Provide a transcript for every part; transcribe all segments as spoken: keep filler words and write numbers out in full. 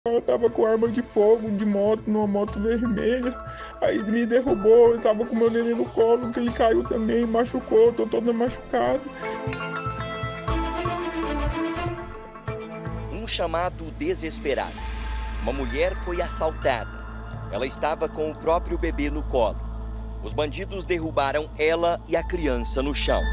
Eu tava com arma de fogo, de moto, numa moto vermelha. Aí ele me derrubou, eu tava com meu neném no colo, que ele caiu também, machucou, tô toda machucada. Um chamado desesperado. Uma mulher foi assaltada. Ela estava com o próprio bebê no colo. Os bandidos derrubaram ela e a criança no chão.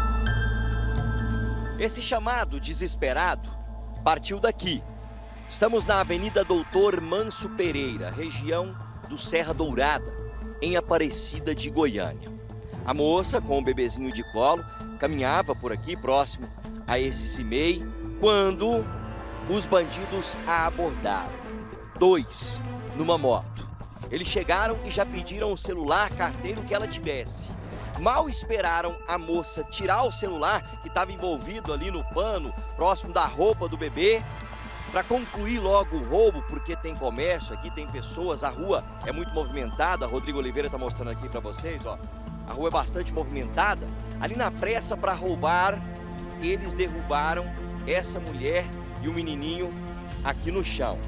Esse chamado desesperado partiu daqui. Estamos na Avenida Doutor Manso Pereira, região do Serra Dourada, em Aparecida de Goiânia. A moça, com o bebezinho de colo, caminhava por aqui próximo a esse cimei, quando os bandidos a abordaram. Dois, numa moto. Eles chegaram e já pediram o celular, carteira, o que ela tivesse. Mal esperaram a moça tirar o celular, que estava envolvido ali no pano, próximo da roupa do bebê, para concluir logo o roubo, porque tem comércio aqui, tem pessoas, a rua é muito movimentada. Rodrigo Oliveira está mostrando aqui para vocês, ó. A rua é bastante movimentada. Ali na pressa para roubar, eles derrubaram essa mulher e o menininho aqui no chão.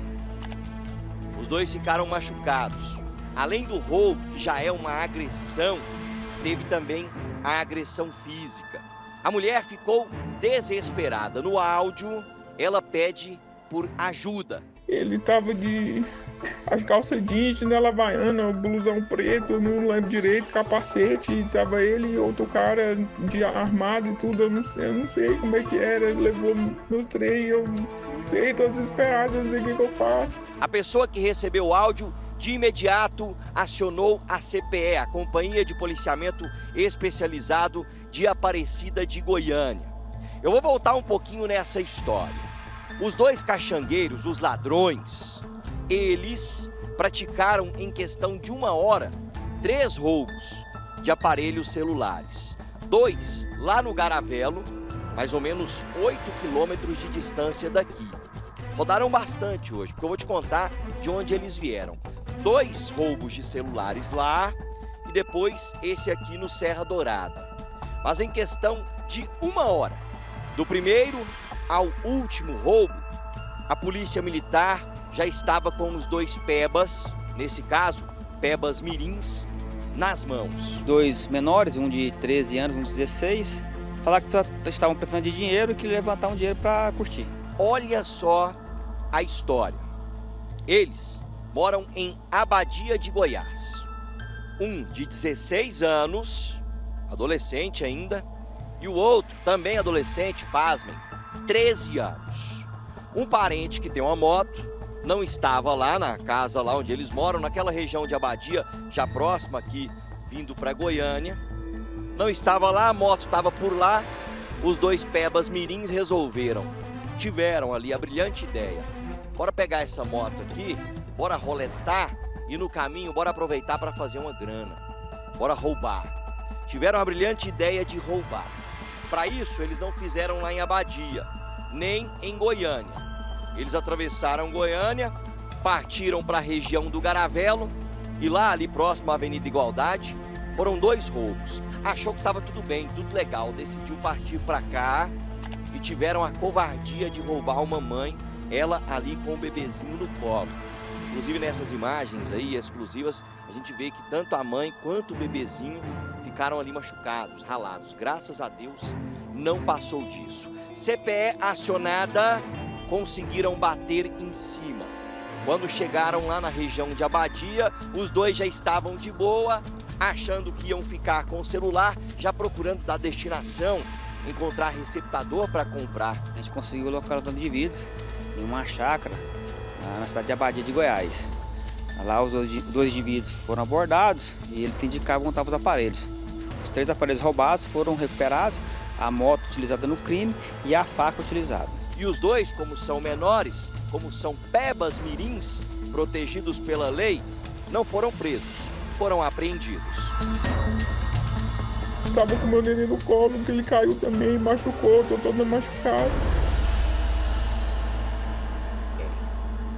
Os dois ficaram machucados. Além do roubo, que já é uma agressão, teve também a agressão física. A mulher ficou desesperada. No áudio, ela pede por ajuda. Ele tava de as calças jeans, chinela havaiana, blusão preto, não lembro direito, capacete, e tava ele e outro cara de armado e tudo, eu não sei, eu não sei como é que era, ele levou no trem, eu não sei, tô desesperado, não sei o que, que eu faço. A pessoa que recebeu o áudio de imediato acionou a C P E, a Companhia de Policiamento Especializado de Aparecida de Goiânia. Eu vou voltar um pouquinho nessa história. Os dois caxangueiros, os ladrões, eles praticaram em questão de uma hora três roubos de aparelhos celulares. Dois lá no Garavelo, mais ou menos oito quilômetros de distância daqui. Rodaram bastante hoje, porque eu vou te contar de onde eles vieram. Dois roubos de celulares lá e depois esse aqui no Serra Dourada. Mas em questão de uma hora, do primeiro ao último roubo, a polícia militar já estava com os dois pebas, nesse caso, pebas mirins, nas mãos. Dois menores, um de treze anos, um de dezesseis, falaram que estavam precisando de dinheiro e que levantar um dinheiro para curtir. Olha só a história. Eles moram em Abadia de Goiás. Um de dezesseis anos, adolescente ainda, e o outro, também adolescente, pasmem, treze anos. Um parente que tem uma moto não estava lá na casa lá onde eles moram, naquela região de Abadia, já próxima aqui, vindo para Goiânia. Não estava lá, a moto estava por lá. Os dois pebas mirins resolveram, tiveram ali a brilhante ideia. Bora pegar essa moto aqui, bora roletar e no caminho bora aproveitar para fazer uma grana. Bora roubar. Tiveram a brilhante ideia de roubar. Para isso, eles não fizeram lá em Abadia, nem em Goiânia. Eles atravessaram Goiânia, partiram para a região do Garavelo e lá ali próximo à Avenida Igualdade, foram dois roubos. Achou que estava tudo bem, tudo legal, decidiu partir para cá e tiveram a covardia de roubar uma mãe, ela ali com o bebezinho no colo. Inclusive nessas imagens aí exclusivas, a gente vê que tanto a mãe quanto o bebezinho ficaram ali machucados, ralados. Graças a Deus não passou disso. C P E acionada, conseguiram bater em cima. Quando chegaram lá na região de Abadia, os dois já estavam de boa, achando que iam ficar com o celular, já procurando da destinação, encontrar receptador para comprar. A gente conseguiu localizar os indivíduos em uma chácara na cidade de Abadia de Goiás. Lá os dois, dois indivíduos foram abordados e eles indicavam onde estavam os aparelhos. Os três aparelhos roubados foram recuperados, a moto utilizada no crime e a faca utilizada. E os dois, como são menores, como são pebas mirins, protegidos pela lei, não foram presos, foram apreendidos. Tava com meu neném no colo, que ele caiu também, machucou, tô toda machucada.